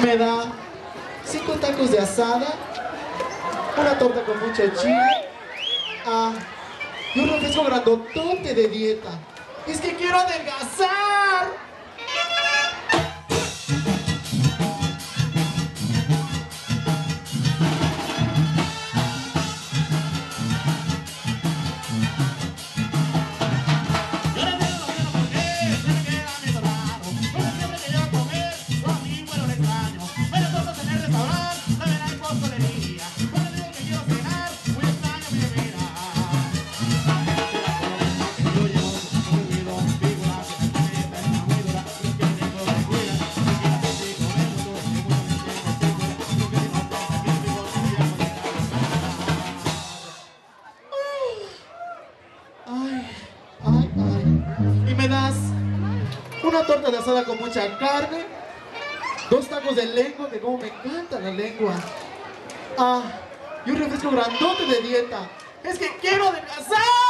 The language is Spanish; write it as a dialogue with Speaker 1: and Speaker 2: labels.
Speaker 1: Me da 5 tacos de asada, una torta con mucho chile, y un refresco grandotote de dieta. ¡Es que quiero adelgazar! Y me das una torta de asada con mucha carne, 2 tacos de lengua, que como me encanta la lengua, y un refresco grandote de dieta. ¡Es que quiero adelgazar!